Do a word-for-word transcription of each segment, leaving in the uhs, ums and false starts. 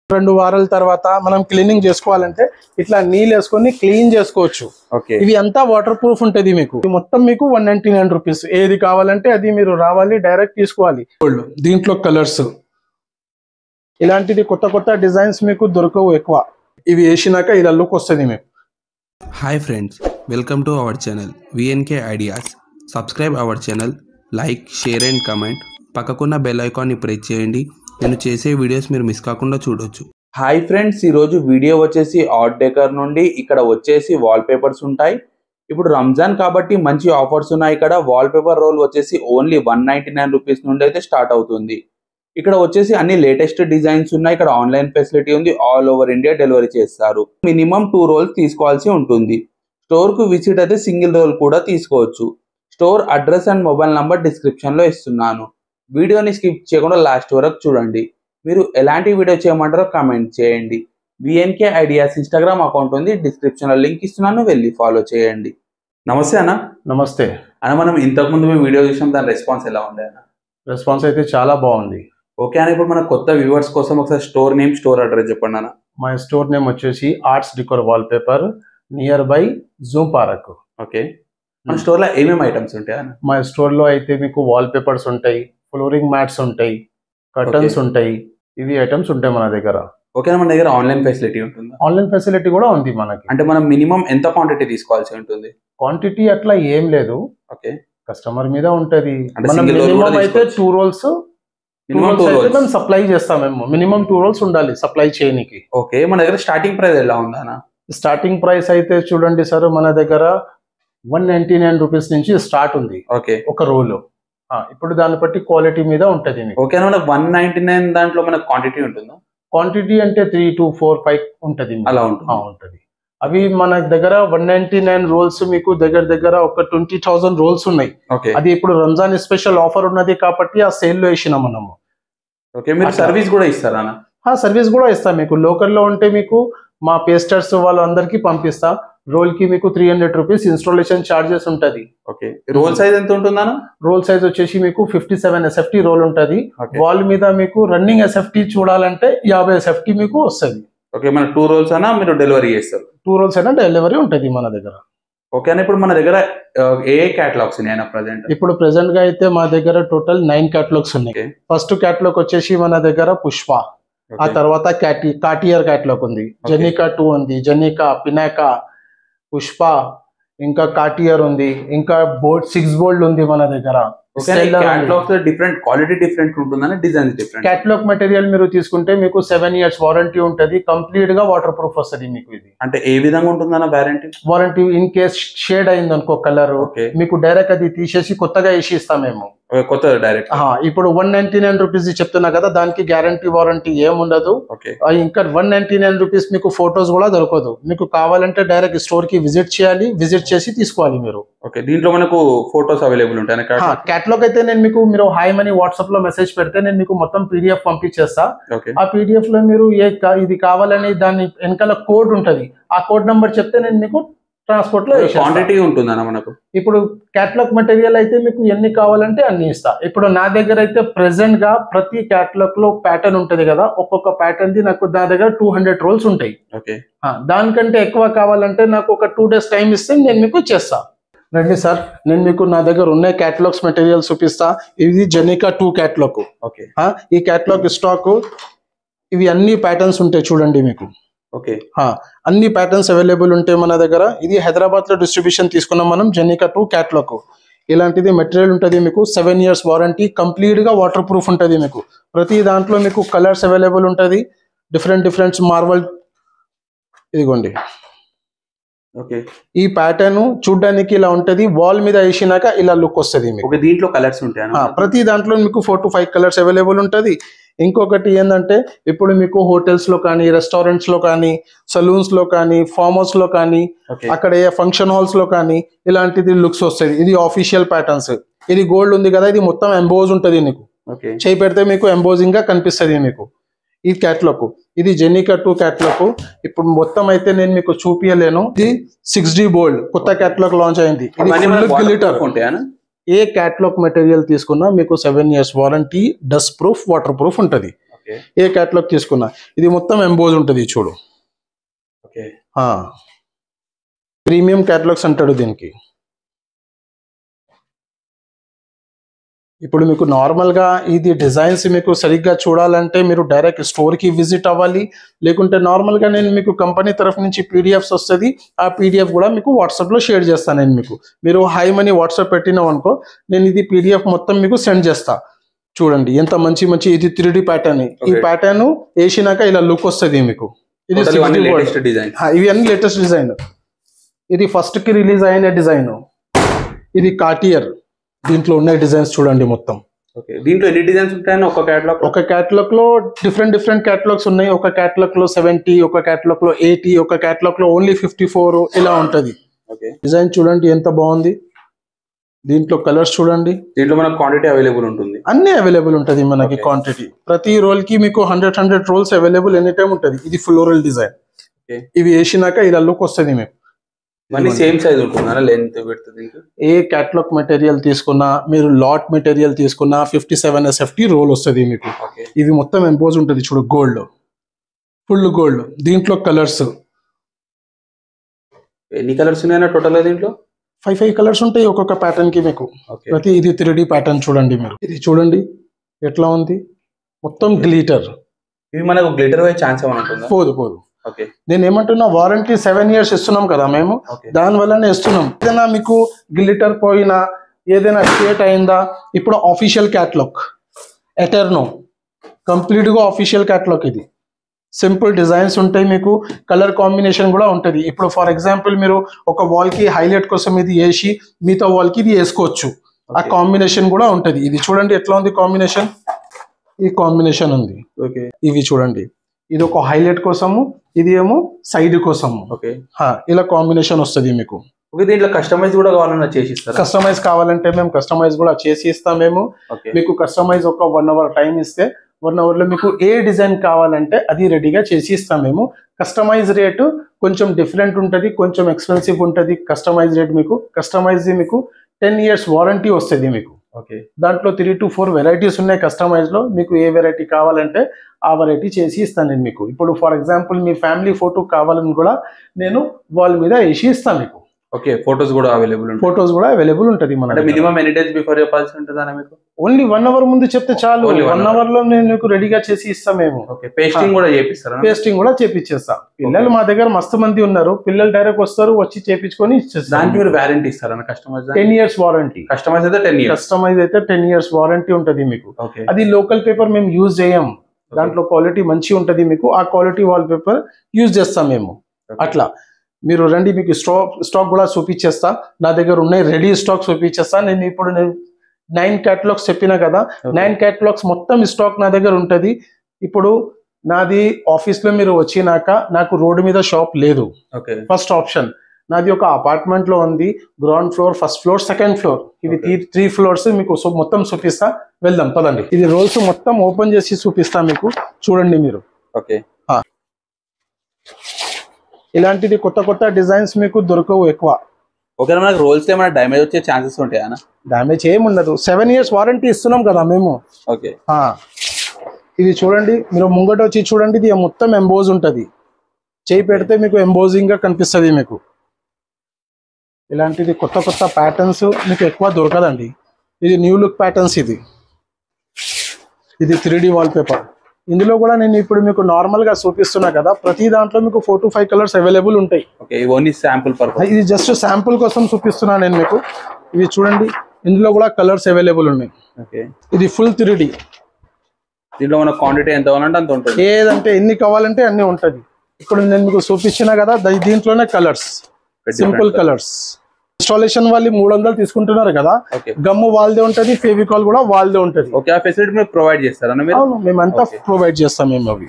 రెండు వారాల తర్వాత మనం క్లీనింగ్ చేసుకోవాలంటే ఇట్లా నీళ్ళు వేసుకొని క్లీన్ చేసుకోవచ్చు. ఇవి అంతా వాటర్ ప్రూఫ్ ఉంటది మీకు. మొత్తం మీకు వన్ నైన్టీ నైన్ రూపీస్. ఏది కావాలంటే అది మీరు రావాలి, డైరెక్ట్ తీసుకోవాలి. దీంట్లో కలర్స్ ఇలాంటిది కొత్త కొత్త డిజైన్స్ మీకు దొరకవు ఎక్కువ. ఇవి వేసినాక ఇలా లుక్ వస్తుంది మీకు. Hi friends, welcome to our channel VNK ideas. Subscribe our channel, like, share and comment. పక్కకున్న బెల్ ఐకాన్ని ప్రెస్ చేయండి. నేను చేసే వీడియోస్ మీరు మిస్ కాకుండా చూడొచ్చు. హాయ్ ఫ్రెండ్స్, ఈరోజు వీడియో వచ్చేసి ఆర్ట్ డెకర్ నుండి. ఇక్కడ వచ్చేసి వాల్ పేపర్స్ ఉంటాయి. ఇప్పుడు రంజాన్ కాబట్టి మంచి ఆఫర్స్ ఉన్నాయి. ఇక్కడ వాల్ పేపర్ రోల్ వచ్చేసి only one ninety nine rupees నుండి అయితే స్టార్ట్ అవుతుంది. ఇక్కడ వచ్చేసి అన్ని లేటెస్ట్ డిజైన్స్ ఉన్నాయి. ఇక్కడ ఆన్లైన్ ఫెసిలిటీ ఉంది. ఆల్ ఓవర్ ఇండియా డెలివరీ చేస్తారు. మినిమం టూ రోల్స్ తీసుకోవాల్సి ఉంటుంది. స్టోర్ కు విజిట్ అయితే సింగిల్ రోల్ కూడా తీసుకోవచ్చు. Store address and mobile number description లో ఇస్తున్నాను. వీడియోని స్కిప్ చేయకుండా లాస్ట్ వరకు చూడండి. మీరు ఎలాంటి వీడియో చేయమంటారో కామెంట్ చేయండి. విఎన్కే ఐడియాస్ ఇన్స్టాగ్రామ్ అకౌంట్ ఉంది, డిస్క్రిప్షన్ లో లింక్ ఇస్తున్నాను, వెళ్ళి ఫాలో చేయండి. నమస్తే అన్న. నమస్తే అన్న, మనం ఇంతకుముందు మేము వీడియో చూసాం, దాని రెస్పాన్స్ ఎలా ఉండే అన్న? రెస్పాన్స్ అయితే చాలా బాగుంది. ఓకే అన్న, ఇప్పుడు మన కొత్త వ్యూవర్స్ కోసం ఒకసారి స్టోర్ నేమ్, స్టోర్ అడ్రస్ చెప్పండి అన్న. మా స్టోర్ నేమ్ వచ్చేసి arts decor wallpaper, nearby Zoom park. Okay, మన స్టోర్ లో ఏమేమి ఐటమ్స్ ఉంటాయి అన్న? మా స్టోర్ లో అయితే మీకు వాల్ పేపర్స్ ఉంటాయి, ఫ్లోరింగ్ మ్యాట్స్ ఉంటాయి, కర్టన్స్ ఉంటాయి. ఇవి ఐటమ్స్ ఉంటాయి మన దగ్గర. ఓకే, మన దగ్గర ఆన్లైన్ ఫెసిలిటీ ఉంటుందా? ఆన్లైన్ ఫెసిలిటీ కూడా ఉంది మనకి. అంటే మనం మినిమం ఎంత క్వాంటిటీ తీసుకోవాల్సి ఉంటుంది? క్వాంటిటీ అట్లా ఏం లేదు. ఓకే, కస్టమర్ మీద ఉంటది. మినిమం అయితే టూ రోల్స్ మేము సప్లై చేస్తాం. మేము మినిమం టూ రోల్స్ ఉండాలి సప్లై చేయడానికి. ఓకే, మన దగ్గర స్టార్టింగ్ ప్రైస్ ఎలా ఉందా? స్టార్టింగ్ ప్రైస్ అయితే చూడండి సార్, మన దగ్గర వన్ నైన్టీ నైన్ రూపీస్ నుంచి స్టార్ట్ ఉంది. ఓకే, ఒక రోల్. ఇప్పుడు దాన్ని బట్టి క్వాలిటీ మీద ఉంటది. ఓకే, వన్ నైన్టీ నైన్ దాంట్లో మనకు క్వాంటిటీ ఉంటుందా? క్వాంటిటీ అంటే త్రీ టు ఫోర్ ఫైవ్ ఉంటది. అలా ఉంటుంది ఉంటది. అవి మన దగ్గర వన్ నైన్టీ నైన్ రోల్స్ మీకు దగ్గర దగ్గర ఒక ట్వంటీ థౌసండ్ రోల్స్ ఉన్నాయి. అది ఇప్పుడు రంజాన్ స్పెషల్ ఆఫర్ ఉన్నది కాబట్టి ఆ సేల్ లో వేసినాం మనము. ఓకే, మీరు సర్వీస్ కూడా ఇస్తారా? సర్వీస్ కూడా ఇస్తాం. మీకు లోకల్లో ఉంటే మీకు మా పేస్టర్స్ వాళ్ళందరికీ పంపిస్తా. రోల్ కి మీకు three hundred rupees installation charges ఉంటది. ఓకే, రోల్ సైజ్ ఎంత ఉంటుందా? రోల్ సైజ్ వచ్చేసి మీకు ఫిఫ్టీ సెవెన్ ఎస్ఎఫ్టీ రోల్ ఉంటది. వాల్ మీద మీకు రన్నింగ్ ఎస్ఎఫ్టీ చూడాలంటే యాభై ఎస్ఎఫ్టీ మీకు వస్తుంది. ఓకే, మన టూ రోల్స్ అయినా మీరు డెలివరీ చేస్తారు? టూ రోల్స్ అయినా డెలివరీ ఉంటది మన దగ్గర. ఓకే, అని ఇప్పుడు మన దగ్గర ఏ క్యాటలాగ్స్ ఉన్నాయి ప్రెసెంట్? ఇప్పుడు ప్రెసెంట్ గా అయితే మా దగ్గర టోటల్ నైన్ క్యాటలాగ్స్ ఉన్నాయి. ఫస్ట్ క్యాటలాగ్ వచ్చేసి మన దగ్గర పుష్ప, ఆ తర్వాత కాటి కాటియర్ క్యాటలాగ్ ఉంది, జెనికా టూ ఉంది, జెనికా, పినాకా, పుష్ప, ఇంకా కాటియర్ ఉంది, ఇంకా బోల్డ్ సిక్స్ బోల్డ్ ఉంది మన దగ్గర. డిఫరెంట్ క్వాలిటీ డిఫరెంట్ ఉంటుందని డిజైన్ డిఫరెంట్. క్యాటలాగ్ మెటీరియల్ మీరు తీసుకుంటే మీకు సెవెన్ ఇయర్స్ వారంటీ ఉంటది. కంప్లీట్ గా వాటర్ ప్రూఫ్ వస్తుంది మీకు. ఇది అంటే ఏ విధంగా ఉంటుందన్న warranty? Warranty in case shade అయింది అనుకో కలర్, మీకు డైరెక్ట్ అది తీసేసి కొత్తగా వేసి ఇస్తాం మేము. కొత్త డైరెక్ట్. ఇప్పుడు వన్ నైన్టీ నైన్ రూపీస్ చెప్తున్నా కదా, దానికి గ్యారంటీ వారంటీ ఏం ఉండదు. ఇంకా వన్ నైన్టీ నైన్ రూపీస్ మీకు ఫొటోస్ కూడా దొరకదు. మీకు కావాలంటే డైరెక్ట్ స్టోర్ కి విజిట్ చేయాలి, విజిట్ చేసి తీసుకోవాలి మీరు. ఓకే, దీంట్లో మనకు ఫొటోస్ అవైలబుల్ ఉంటాయి. క్యాటలాగ్ అయితే నేను మీకు మీరు హాయ్ మనీ వాట్సాప్ లో మెసేజ్ పెడితే నేను మీకు మొత్తం పీడిఎఫ్ పంపించేస్తా. ఆ పీడిఎఫ్ లో మీరు ఏ ఇది కావాలని దాని వెనకాల కోడ్ ఉంటది, ఆ కోడ్ నంబర్ చెప్తే నేను మీకు ట్రాన్స్పోర్ట్ లో క్వాంటిటీ ఉంటుందన్న మనకు. ఇప్పుడు క్యాటలాగ్ మెటీరియల్ అయితే మీకు ఎన్ని కావాలంటే అన్ని ఇస్తా. ఇప్పుడు నా దగ్గర అయితే ప్రెసెంట్ గా ప్రతి క్యాటలాగ్ లో ప్యాటర్న్ ఉంటది కదా, ఒక్కొక్క ప్యాటర్న్ ది నాకు నా దగ్గర టూ హండ్రెడ్ రోల్స్ ఉంటాయి. ఓకే, దానికంటే ఎక్కువ కావాలంటే నాకు ఒక టూ డేస్ టైం ఇస్తే నేను మీకు చేస్తా. రండి సార్, నేను మీకు నా దగ్గర ఉన్న క్యాటలాగ్స్ మెటీరియల్ చూపిస్తా. ఇది జెనికా టూ క్యాటలాగ్. ఓకే, ఈ క్యాటలాగ్ స్టాక్ ఇవి అన్ని ప్యాటర్న్స్ ఉంటాయి చూడండి మీకు. ఓకే, అన్ని ప్యాటర్న్స్ అవైలబుల్ ఉంటాయి మన దగ్గర. ఇది హైదరాబాద్ లో డిస్ట్రిబ్యూషన్ తీసుకున్నాం మనం. జెనికా టూ క్యాటలాగ్ ఇలాంటిది మెటీరియల్ ఉంటుంది మీకు. సెవెన్ ఇయర్స్ వారంటీ, కంప్లీట్ గా వాటర్ ప్రూఫ్ ఉంటుంది మీకు. ప్రతి దాంట్లో మీకు కలర్స్ అవైలబుల్ ఉంటుంది, డిఫరెంట్ డిఫరెంట్ మార్వల్. ఇదిగోండి, ఓకే, ఈ ప్యాటర్న్ చూడడానికి ఇలా ఉంటది. వాల్ మీద వేసినాక ఇలా లుక్ వస్తుంది మీకు. దీంట్లో కలర్స్ ఉంటాయి. ప్రతి దాంట్లో మీకు four to five colours available ఉంటది. ఇంకొకటి ఏంటంటే ఇప్పుడు మీకు హోటల్స్ లో కానీ, రెస్టారెంట్స్ లో కానీ, సలూన్స్ లో కానీ, ఫార్మ్ హౌస్ లో కానీ, అక్కడ ఏ ఫంక్షన్ హాల్స్ లో కానీ ఇలాంటిది లుక్స్ వస్తుంది. ఇది ఆఫీషియల్ ప్యాటర్న్స్. ఇది గోల్డ్ ఉంది కదా, ఇది మొత్తం ఎంబోజ్ ఉంటది మీకు. చేయి పెడితే మీకు ఎంబోజింగ్ గా కనిపిస్తుంది మీకు ఈ క్యాటలాగ్. ఇది జెనికా టూ క్యాటలాగ్. ఇప్పుడు మొత్తం అయితే నేను మీకు చూపించలేను. ఇది సిక్స్ డి బోల్డ్ కొత్త క్యాటలాగ్ లాంచ్ అయింది. గ్లిటర్ ఉంటాయా? ఏ క్యాటలాగ్ మెటీరియల్ తీసుకున్నా మీకు seven years warranty, dustproof, waterproof ఉంటది. ఏ క్యాటలాగ్ తీసుకున్నా ఇది మొత్తం ఎంబోజ్ ఉంటుంది చూడు. ప్రీమియం క్యాటలాగ్స్ అంటాడు దీనికి. ఇప్పుడు మీకు నార్మల్గా ఇది డిజైన్స్ మీకు సరిగ్గా చూడాలంటే మీరు డైరెక్ట్ స్టోర్కి విజిట్ అవ్వాలి, లేకుంటే నార్మల్గా నేను మీకు కంపెనీ తరఫు నుంచి పీడిఎఫ్స్ వస్తుంది, ఆ పీడిఎఫ్ కూడా మీకు వాట్సాప్లో షేర్ చేస్తాను నేను మీకు. మీరు హై మనీ వాట్సాప్ పెట్టినాం అనుకో, నేను ఇది పీడిఎఫ్ మొత్తం మీకు సెండ్ చేస్తా. చూడండి ఎంత మంచి మంచి ఇది త్రీ డి ప్యాటర్న్. ఈ ప్యాటర్న్ వేసినాక ఇలా లుక్ వస్తుంది మీకు. ఇది ఇవి అన్ని లేటెస్ట్ డిజైన్. ఇది ఫస్ట్ కి రిలీజ్ అయిన డిజైన్. ఇది కార్టియర్. దీంట్లో ఉన్న డిజైన్స్ చూడండి మొత్తం. దీంట్లో ఎన్ని డిజైన్స్ ఉంటాయని ఒక కేటలాగ్ ఒక కేటలాగ్ లో డిఫరెంట్ డిఫరెంట్ కేటలాగ్స్ ఉన్నాయి. ఒక కేటలాగ్ లో సెవెంటీ, ఒక కేటలాగ్ లో ఎయిటీ, ఒక కేటలాగ్ లో ఓన్లీ ఫిఫ్టీ ఫోర్ ఇలా ఉంటది. డిజైన్ చూడండి ఎంత బాగుంది. దీంట్లో కలర్స్ చూడండి. దీంట్లో మనకు క్వాంటిటీ అవైలబుల్ ఉంటుంది, అన్ని అవైలబుల్ ఉంటుంది మనకి. క్వాంటిటీ ప్రతి రోల్ కి మీకు hundred hundred rolls available any time ఉంటుంది. ఇది ఫ్లోరల్ డిజైన్. ఇవి వేసినాక ఇలా లుక్ వస్తుంది మీకు. సేమ్ సైజ్ ఉంటుందా లెంత్ విడ్త్? ఏ కేటలాగ్ మెటీరియల్ తీసుకున్నా, మీరు లాట్ మెటీరియల్ తీసుకున్నా ఫిఫ్టీ సెవెన్ ఎస్ఎఫ్టీ రోల్ వస్తుంది మీకు. ఇవి మొత్తం ఎంపోజ్ ఉంటుంది చూడు, గోల్డ్, ఫుల్ గోల్డ్. దీంట్లో కలర్స్ ఎన్ని కలర్స్ ఉన్నాయన్నా టోటల్? దీంట్లో ఫైవ్ ఫైవ్ కలర్స్ ఉంటాయి ఒక్కొక్క ప్యాటర్న్ కి మీకు. ప్రతి ఇది త్రీ డి ప్యాటర్న్ చూడండి మీరు. ఇది చూడండి ఎట్లా ఉంది, మొత్తం గ్లిటర్. ఇది మనకు గ్లిటర్ అయ్యే ఛాన్స్ ఏమైనా ఉంటుందా? పోదు పోదు. నేను ఏమంటున్నా, వారంటీ సెవెన్ ఇయర్స్ ఇస్తున్నాం కదా మేము, దాని వల్లనే ఇస్తున్నాం. ఏదైనా మీకు గ్లిటర్ పోయినా, ఏదైనా షేట్ అయిందా, ఇప్పుడు ఆఫీషియల్ క్యాటలాగ్ ఎటర్నో కంప్లీట్ గా ఆఫీషియల్ క్యాటలాగ్. ఇది సింపుల్ డిజైన్స్ ఉంటాయి మీకు, కలర్ కాంబినేషన్ కూడా ఉంటుంది. ఇప్పుడు ఫర్ ఎగ్జాంపుల్ మీరు ఒక వాల్ కి హైలైట్ కోసం ఇది వేసి మిగతా వాల్ కి ఇది వేసుకోవచ్చు. ఆ కాంబినేషన్ కూడా ఉంటుంది. ఇది చూడండి ఎట్లా ఉంది కాంబినేషన్. ఈ కాంబినేషన్ ఉంది. ఇవి చూడండి, ఇది ఒక హైలైట్ కోసము, ఇది ఏమో సైడ్ కోసము. ఇలా కాంబినేషన్ వస్తుంది మీకు. దీంట్లో కస్టమైజ్ కూడా కావాలన్నా చేసి ఇస్తారా? కస్టమైజ్ కావాలంటే మేము కస్టమైజ్ కూడా చేసి ఇస్తాం మేము. మీకు కస్టమైజ్ ఒక వన్ అవర్ టైం ఇస్తే వన్ అవర్ లో మీకు ఏ డిజైన్ కావాలంటే అది రెడీగా చేసి ఇస్తాం మేము. కస్టమైజ్ రేటు కొంచెం డిఫరెంట్ ఉంటుంది, కొంచెం ఎక్స్పెన్సివ్ ఉంటుంది కస్టమైజ్ రేట్ మీకు. కస్టమైజ్ మీకు టెన్ ఇయర్స్ వారంటీ వస్తుంది మీకు. దాంట్లో త్రీ టు ఫోర్ వెరైటీస్ ఉన్నాయి కస్టమైజ్ లో. మీకు ఏ వెరైటీ కావాలంటే ఆ వెరైటీ చేసి ఇస్తాను నేను మీకు. ఇప్పుడు ఫర్ ఎగ్జాంపుల్ మీ ఫ్యామిలీ ఫోటో కావాలని కూడా నేను వాల్ మీద వేసి ఇస్తాను మీకు. ఓకే, ఫోటోస్ కూడా అవైలబుల్ ఫోటోస్ కూడా అవైలబుల్ ఉంటుంది. మన మినిమం ఎన్ని డేస్ బిఫోర్ చెప్పాల్సి ఉంటుందా మీకు? ఓన్లీ వన్ అవర్ ముందు చెప్తే చాలు, వన్ అవర్ లో నేను మీకు రెడీగా చేసి ఇస్తాం మేము. పేస్టింగ్ కూడా చేపిస్తారా? పేస్టింగ్ కూడా చేపించేస్తాం. పిల్లలు మా దగ్గర మస్తు మంది ఉన్నారు, పిల్లలు డైరెక్ట్ వస్తారు, వచ్చి చేపించుకొని ఇచ్చేస్తారు. దానికి మీరు వారంటీ ఇస్తారా customise? Ten years warranty. Customise అయితే టెన్ ఇయర్స్ కస్టమైజ్ అయితే టెన్ ఇయర్స్ వారంటీ ఉంటుంది మీకు. అది లోకల్ పేపర్ మేము యూజ్ చేయం, దాంట్లో క్వాలిటీ మంచి ఉంటుంది మీకు. ఆ క్వాలిటీ వాల్ పేపర్ యూజ్ చేస్తాం మేము. అట్లా మీరు రండి, మీకు స్టాక్ స్టాక్ కూడా చూపించేస్తా. నా దగ్గర ఉన్నాయి రెడీ స్టాక్ చూపించేస్తా. నేను ఇప్పుడు నేను నైన్ క్యాటలాగ్స్ చెప్పినా కదా, నైన్ క్యాటలాగ్స్ మొత్తం స్టాక్ నా దగ్గర ఉంటుంది. ఇప్పుడు నాది ఆఫీస్ లో మీరు వచ్చినాక నాకు రోడ్డు మీద షాప్ లేదు. ఫస్ట్ ఆప్షన్ నాది ఒక అపార్ట్మెంట్ లో ఉంది, ground floor, first floor, second floor. ఇవి త్రీ ఫ్లోర్స్ మీకు మొత్తం చూపిస్తా. వెళ్దాం పదండి. ఇది రోల్స్ మొత్తం ఓపెన్ చేసి చూపిస్తా మీకు. చూడండి మీరు. ఓకే, ఇలాంటిది కొత్త కొత్త డిజైన్స్ మీకు దొరకవు ఎక్కువ. ఓకే, మనకు రోల్స్ ఏమైనా డ్యామేజ్ వచ్చే ఛాన్సెస్ ఉంటాయా? డ్యామేజ్ ఏముండదు, సెవెన్ ఇయర్స్ వారంటీ ఇస్తున్నాం కదా మేము. ఓకే, ఇది చూడండి మీరు ముంగట వచ్చి చూడండి, ఇది మొత్తం ఎంబోజ్ ఉంటుంది. చేయి పెడితే మీకు ఎంబోజింగ్ గా కనిపిస్తుంది మీకు. ఇలాంటిది కొత్త కొత్త ప్యాటర్న్స్ మీకు ఎక్కువ దొరకదండి. ఇది న్యూ లుక్ ప్యాటర్న్స్. ఇది ఇది త్రీ డి వాల్ పేపర్. ఇందులో కూడా నేను ఇప్పుడు మీకు నార్మల్ గా చూపిస్తున్నా కదా, ప్రతి దాంట్లో మీకు four to five colours available ఉంటాయి. ఇది జస్ట్ శాంపుల్ కోసం చూపిస్తున్నా నేను మీకు. ఇవి చూడండి, ఇందులో కూడా కలర్స్ అవైలబుల్ ఉన్నాయి. ఇది ఫుల్ త్రీ డి. దీంట్లో మన క్వాంటిటీ ఎంత కావాలంటే అంత ఉంటుంది, ఏదంటే ఎన్ని కావాలంటే అన్ని ఉంటుంది. ఇప్పుడు నేను మీకు చూపించినా కదా, దీంట్లోనే కలర్స్, సింపుల్ కలర్స్. ఇన్స్టాలేషన్ వాళ్ళు మూడు వందలు తీసుకుంటున్నారు కదా, గమ్ము వాళ్ళదే ఉంటది, ఫెవికాల్ కూడా వాళ్ళదే ఉంటది. ఓకే, ఆ ఫెసిలిటీ మీరు ప్రొవైడ్ చేస్తారా? మేమంతా ప్రొవైడ్ చేస్తాం మేము. అవి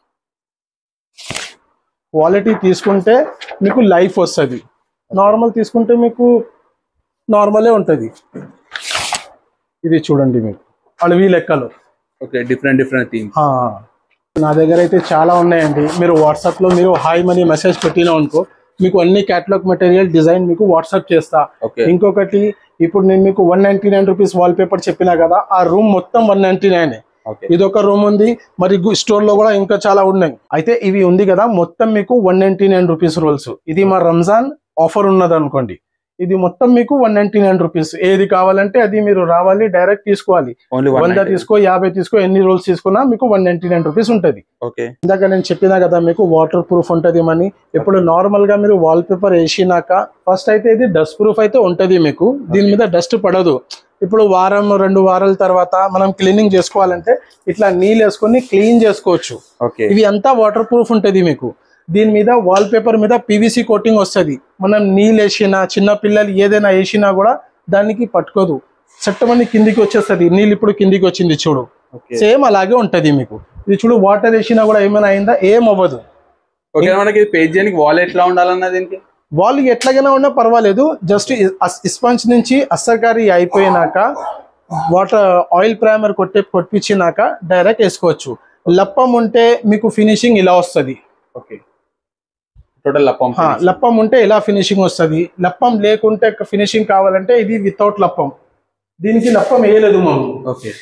క్వాలిటీ తీసుకుంటే మీకు లైఫ్ వస్తుంది, నార్మల్ తీసుకుంటే మీకు నార్మలే ఉంటది. ఇది చూడండి మీకు అడవి లెక్కలు. Okay, different different theme. నా దగ్గర అయితే చాలా ఉన్నాయండి. మీరు వాట్సాప్ లో మీరు హాయ్ మనీ మెసేజ్ పెట్టినా అనుకో, మీకు అన్ని క్యాటలాగ్ మెటీరియల్ డిజైన్ మీకు వాట్సాప్ చేస్తా. ఇంకొకటి, ఇప్పుడు నేను మీకు one ninety nine rupees wall paper చెప్పినా కదా, ఆ రూమ్ మొత్తం వన్ నైన్టీ నైన్. ఇది ఒక రూమ్ ఉంది, మరి స్టోర్ లో కూడా ఇంకా చాలా ఉన్నాయి. అయితే ఇవి ఉంది కదా మొత్తం మీకు one ninety nine rupees rolls. ఇది మా రంజాన్ ఆఫర్ ఉన్నది అనుకోండి, ఇది మొత్తం మీకు వన్ నైన్టీ నైన్ రూపీస్. ఏది కావాలంటే అది మీరు రావాలి, డైరెక్ట్ తీసుకోవాలి. వంద తీసుకో, యాభై తీసుకో, ఎన్ని రోల్స్ తీసుకున్నా మీకు వన్ నైన్టీ నైన్ రూపీస్ ఉంటది. ఇందాక నేను చెప్పినా కదా మీకు వాటర్ ప్రూఫ్ ఉంటది మనీ. ఇప్పుడు నార్మల్ గా మీరు వాల్ పేపర్ వేసినాక ఫస్ట్ అయితే ఇది డస్ట్ ప్రూఫ్ అయితే ఉంటది మీకు, దీని మీద డస్ట్ పడదు. ఇప్పుడు వారం రెండు వారాల తర్వాత మనం క్లీనింగ్ చేసుకోవాలంటే ఇట్లా నీళ్ళు వేసుకొని క్లీన్ చేసుకోవచ్చు. ఇవి అంతా వాటర్ ప్రూఫ్ ఉంటది మీకు. దీని మీద వాల్ పేపర్ మీద పీవీసీ కోటింగ్ వస్తుంది. మనం నీళ్ళు వేసినా, చిన్న పిల్లలు ఏదైనా వేసినా కూడా దానికి పట్టుకోదు, చట్టమని కిందికి వచ్చేస్తుంది. నీళ్ళు ఇప్పుడు కిందికి వచ్చింది చూడు, సేమ్ అలాగే ఉంటది మీకు. ఇది చూడు, వాటర్ వేసినా కూడా ఏమైనా అయిందా, ఏం అవ్వదు. మనకి పేజ్ చేయడానికి వాల్ ఎట్లా ఉండాలన్నా దీనికి వాల్ ఎట్లాగైనా ఉన్నా పర్వాలేదు. జస్ట్ స్పంజ్ నుంచి అస్సకారి అయిపోయినాక వాటర్ ఆయిల్ ప్రైమర్ కొట్టే కొట్టించినాక డైరెక్ట్ వేసుకోవచ్చు. లప్పం ఉంటే మీకు ఫినిషింగ్ ఇలా వస్తుంది. ఓకే, టోటల్ లప్పం లప్పం ఉంటే ఇలా ఫినిషింగ్ వస్తుంది. లప్పం లేకుంటే ఫినిషింగ్ కావాలంటే ఇది వితౌట్ లప్పం, దీనికి లప్పం వేయలేదు మనం. ఓకే,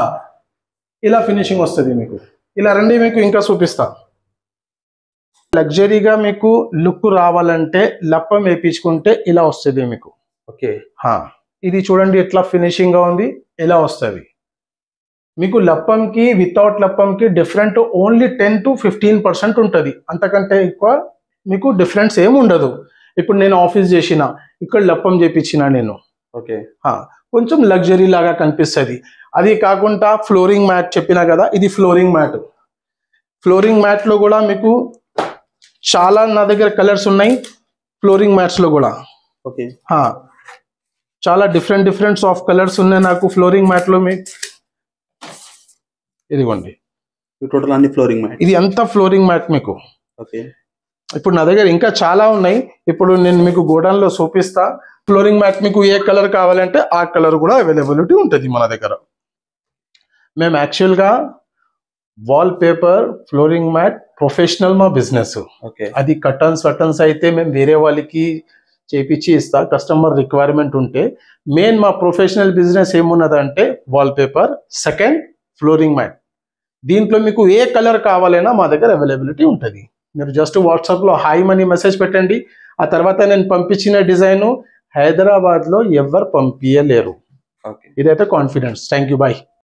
ఇలా ఫినిషింగ్ వస్తుంది మీకు. ఇలా రండి మీకు ఇంకా చూపిస్తా. లగ్జరీగా మీకు లుక్ రావాలంటే లప్పం వేయించుకుంటే ఇలా వస్తుంది మీకు. ఓకే, ఇది చూడండి ఎట్లా ఫినిషింగ్ గా ఉంది, ఇలా వస్తుంది మీకు. లప్పంకి వితౌట్ లప్పంకి different only ten to fifteen percent ఉంటుంది, అంతకంటే ఎక్కువ మీకు డిఫరెన్స్ ఏమి ఉండదు. ఇప్పుడు నేను ఆఫీస్ చేసిన, ఇక్కడ లప్పం చేపించిన నేను. ఓకే, కొంచెం లగ్జరీ లాగా కనిపిస్తుంది. అది కాకుండా ఫ్లోరింగ్ మ్యాట్ చెప్పినా కదా, ఇది ఫ్లోరింగ్ మ్యాట్. ఫ్లోరింగ్ మ్యాట్ లో కూడా మీకు చాలా నా దగ్గర కలర్స్ ఉన్నాయి ఫ్లోరింగ్ మ్యాట్స్ లో కూడా. ఓకే, చాలా డిఫరెంట్ డిఫరెంట్స్ ఆఫ్ కలర్స్ ఉన్నాయి నాకు ఫ్లోరింగ్ మ్యాట్ లో. మీకు ఇదిగోండి, టోటల్ అన్ని ఫ్లోరింగ్ మ్యాట్, ఇది అంతా ఫ్లోరింగ్ మ్యాట్ మీకు. ఓకే, ఇప్పుడు నా దగ్గర ఇంకా చాలా ఉన్నాయి, ఇప్పుడు నేను మీకు గోడౌన్ లో చూపిస్తా. ఫ్లోరింగ్ మ్యాట్ మీకు ఏ కలర్ కావాలంటే ఆ కలర్ కూడా అవైలబిలిటీ ఉంటుంది మన దగ్గర. మేము యాక్చువల్గా wall paper flooring mat professional మా బిజినెస్. అది కటన్స్ వటన్స్ అయితే మేము వేరే వాళ్ళకి చేపించి ఇస్తా, కస్టమర్ రిక్వైర్మెంట్ ఉంటే. మెయిన్ మా ప్రొఫెషనల్ బిజినెస్ ఏమున్నదంటే wall paper, second flooring mat. దీంట్లో మీకు ఏ కలర్ కావాలైనా మా దగ్గర అవైలబిలిటీ ఉంటుంది. మీరు జస్ట్ వాట్సాప్లో హాయ్ మనీ మెసేజ్ పెట్టండి, ఆ తర్వాత నేను పంపించిన డిజైన్ హైదరాబాద్లో ఎవరు పంపించలేరు. ఇదైతే కాన్ఫిడెన్స్. Thank you, bye.